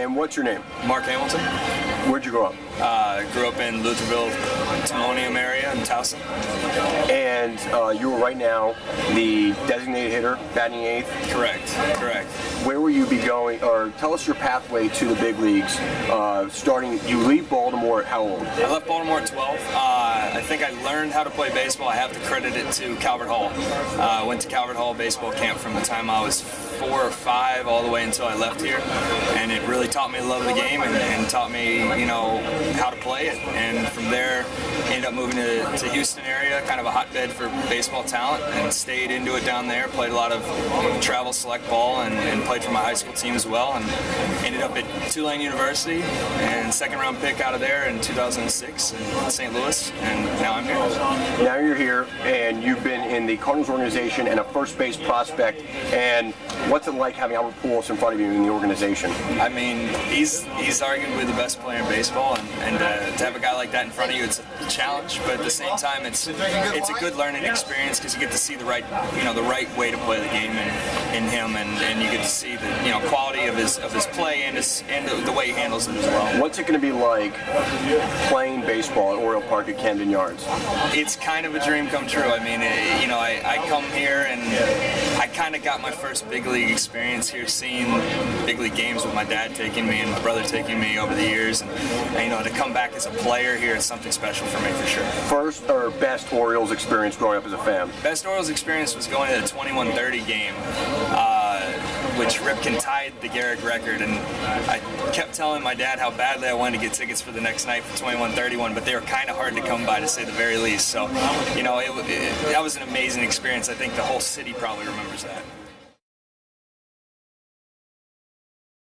And what's your name? Mark Hamilton. Where'd you grow up? Grew up in Lutherville, Timonium area in Towson. And you are right now the designated hitter, batting eighth? Correct. Where will you be going, or tell us your pathway to the big leagues? You leave Baltimore at how old? I left Baltimore at 12. I think I learned how to play baseball. I have to credit it to Calvert Hall. I went to Calvert Hall baseball camp from the time I was 4 or 5 all the way until I left here, and it really taught me to love the game and taught me, how to play it. And from there, ended up moving to Houston area, kind of a hotbed for baseball talent, and stayed into it down there. Played a lot of travel select ball and played for my high school team as well, and ended up at Tulane University and second-round pick out of there in 2006 in St. Louis, and now I'm here. Now you're here, and you've been in the Cardinals organization and a first base prospect, and what's it like having Albert Pujols in front of you in the organization? I mean, he's arguably the best player in baseball, and to have a guy like that in front of you, it's a challenge, but at the same time, it's a good learning experience because you get to see the right way to play the game in him, and you get to see the quality of his play and the way he handles it as well. What's it going to be like playing baseball at Oriole Park at Camden Yards? It's kind of a dream come true. I mean, I come here and I kind of got my first big league experience here, seeing big league games with my dad taking me and my brother taking me over the years, and to come back as a player here is something special for me for sure. First or best Orioles experience growing up as a fan? Best Orioles experience was going to the 21:30 game, which Ripken tied the Garrick record, and I kept telling my dad how badly I wanted to get tickets for the next night for 21:31, but they were kind of hard to come by, to say the very least. So, that was an amazing experience. I think the whole city probably remembers that.